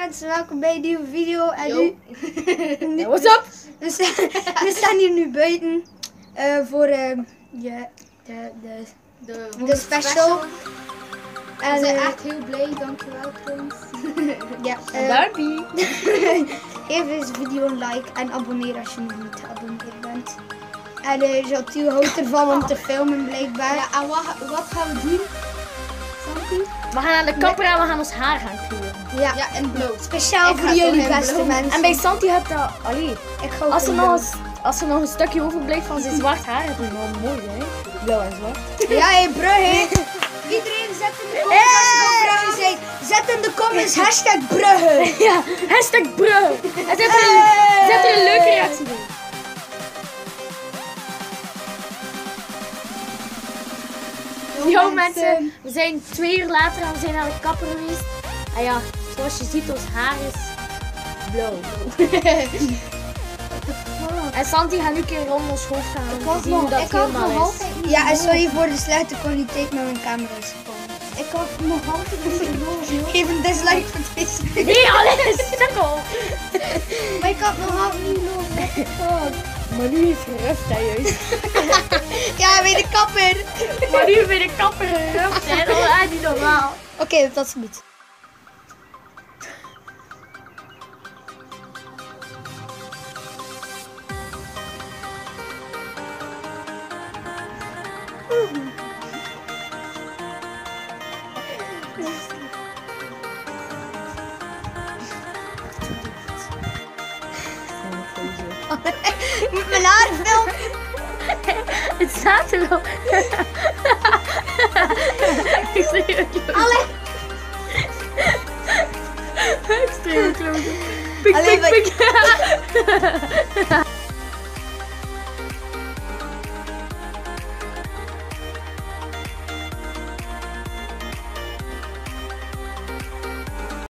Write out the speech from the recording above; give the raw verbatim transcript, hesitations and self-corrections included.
mensen, welkom bij een nieuwe video. En Yo. nu, nu Hey, what's up? We staan, we staan hier nu buiten uh, voor uh, ja, de, de, De, de special. We En, zijn uh, echt heel blij, dankjewel Prins. ja, uh, Darby. geef deze video een like en abonneer als je nog niet geabonneerd bent. En uh, Jatiel houdt ervan om te filmen blijkbaar. Ja, en wat, wat gaan we doen? Santi? We gaan naar de kapper en we gaan ons haar gaan kleuren. Ja, Ja, in blauw. speciaal Ik voor ga jullie toch in beste blauw. mensen. En bij Santi heb je... Allee, Ik ga ook als er, in nog blauw. eens, als er nog een stukje overblijft van zijn zwart haar, dat is wel mooi hè. Blauw en zwart. Ja, hé, Brugge. Iedereen zet in de comments als je van Brugge bent. Zet in de comments hashtag Brugge. Ja, hashtag bro. En zet er een, Hey. zet er een leuke reactie bij. Yo mensen, we zijn twee uur later en we zijn naar de kapper geweest. En ja, zoals je ziet, ons haar is blauw. En Santi gaat nu een keer rond ons hoofd gaan om te zien hoe dat ik had helemaal nog is. altijd niet Ja, en geloofd. sorry voor de slechte kwaliteit met mijn camera is gekomen. Ik had nog altijd niet geloofd. Geef een dislike voor deze. Nee, alles, sukkel. Maar ik had nog altijd niet geloofd. Maar nu is gerust hè juist. Ja, bij de kapper. Maar nu ben ik kapper gerust hè, dat is niet normaal. Oké, okay, dat is goed. Moet mijn haar filmen? Het staat er al. Ik zie het kloot. Allee. Ik zie het kloot. Pik, Allee, pik, pik.